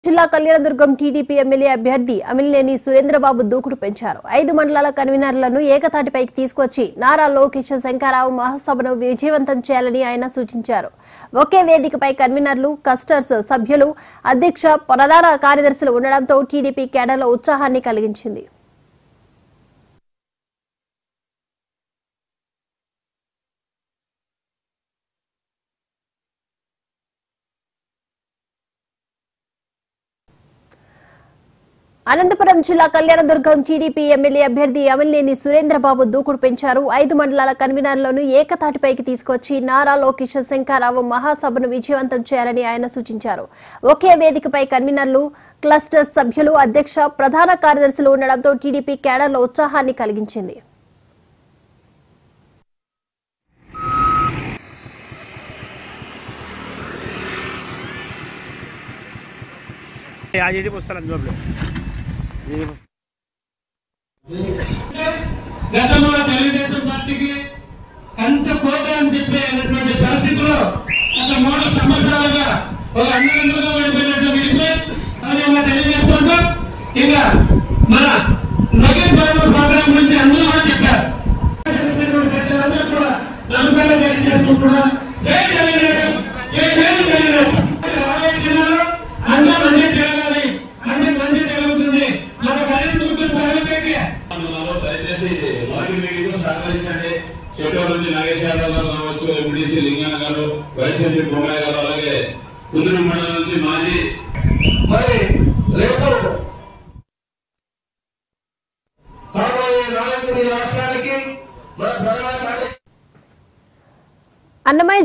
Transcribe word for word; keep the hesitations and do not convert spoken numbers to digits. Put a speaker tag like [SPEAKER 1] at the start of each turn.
[SPEAKER 1] జిల్లా Kalyandurg TDP MLA అభ్యర్థి అమిలినేని సురేంద్రబాబు దూకుడు పెంచారు. ఐదు మండలాల కన్వీనర్లను ఏకతాటిపైకి తీసుకొచ్చి నారా లోకేష్ శంకరరావు మహాసభను విజయవంతం చేయాలని ఆయన సూచించారు. ఒకే వేదికపై కన్వీనర్లు, క్లస్టర్స్ సభ్యులు, అధ్యక్ష, ప్రధాన కార్యదర్శులు ఉండడంతో టీడీపీ కేడర్లో ఉత్సాహాన్ని కలిగించింది. అనంతపురం జిల్లా కళ్యాణదుర్గం టీడీపీ ఎమ్మెల్యే అభ్యర్థి అమిలినేని సురేంద్రబాబు దూకుడు పెంచారు. ఐదు మండలాల కన్వీనర్లను ఏకతాటిపైకి తీసుకొచ్చి నారా లోకేష్ శంకరరావు మహాసభను విజయవంతం చేయాలని ఆయన సూచించారు. ఒకే వేదికపై కన్వీనర్లు, క్లస్టర్ సభ్యులు, అధ్యక్ష, ప్రధాన కార్యదర్శులు ఉండడంతో టీడీపీ కేడర్లో ఉత్సాహాన్ని కలిగించింది.
[SPEAKER 2] గతంలో తెలుగుదేశం పార్టీకి కంచ కోట అని చెప్పేటువంటి పరిస్థితుల్లో గత మూడు సంవత్సరాలుగా ఒక అన్నదండ్రులుగా వెళ్ళిపోయినట్టు విడిపోయి తెలియజేసుకుంటూ ఇంకా మన నగర్ ఫార్మర్ ప్రోగ్రాం గురించి అందరూ కూడా చెప్పారు. కూడా నమస్కారం తెలియజేసుకుంటున్నాం. జై తెలుగుదేశం, జై జై తెలుగుదేశం. రాబోయే జిల్లాలో అందరూ మంచి తిరగాలి, అన్ని మంచి జరుగుతుంది. మన
[SPEAKER 3] దయచేసి మొదటి మీటింగ్ సహకరించండి. చెట్టూరు నుంచి నాగేష్ యాదవ్ గారు కావచ్చు, ఎంపీడీసీ లింగన్న గారు, వైఎస్ఎంపీ బొమ్మాయి గారు, అలాగే కుందూరు మండలం నుంచి మాజీ
[SPEAKER 2] మరి రేపు రాబోయే నాయకుడి రాష్ట్రానికి మన ప్రధాన
[SPEAKER 1] అన్నమయ్య